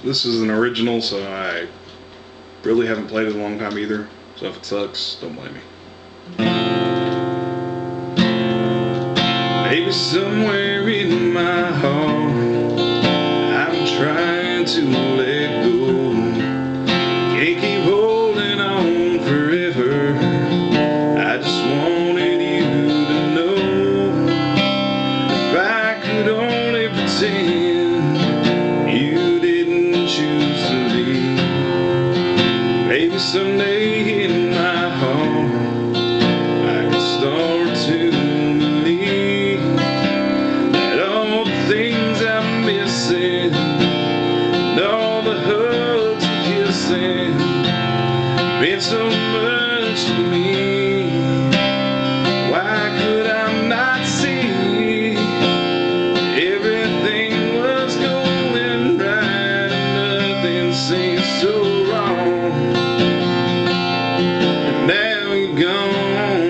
This is an original, so I really haven't played it in a long time either. So if it sucks, don't blame me. Maybe somewhere in my heart I'm trying to let go. Can't keep holding on forever. I just wanted you to know, if I could only pretend you didn't choose to leave. Maybe someday in my heart I can start to believe that all the things I'm missing, and all the hugs and kissing, meant so much to me. Why could I not see everything was going right and nothing seems so wrong? And now you're gone.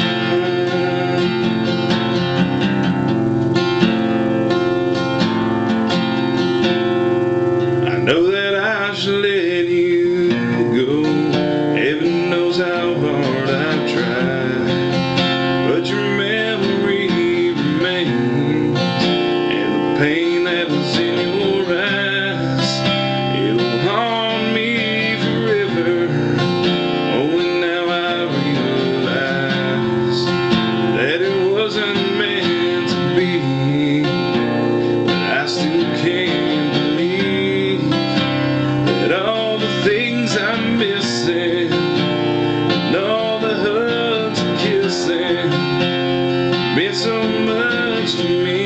I know that I should let you go. Heaven knows how hard I've tried, but your memory remains, and the pain that was in your eyes, it'll haunt me forever. Only now I realize that it wasn't meant to be, but I still can't believe that all the things I'm missing, and all the hugs and kissing, meant so much to me.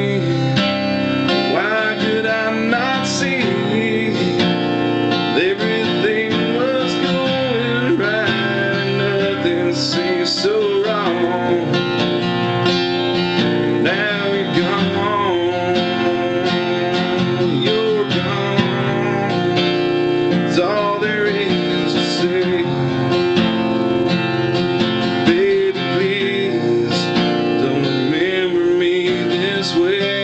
Why could I not see everything was going right and nothing seems so wrong? Now you're gone, you're gone. It's all there is to say. Baby, please don't remember me this way.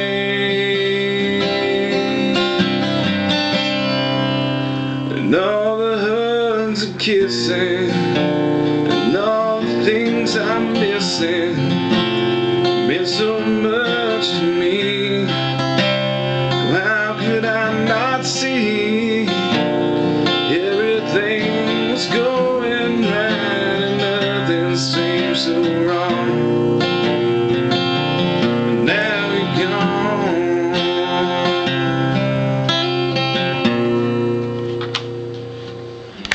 And all the hugs and kissing, and all the things I'm missing, meant so much to me. How could I not see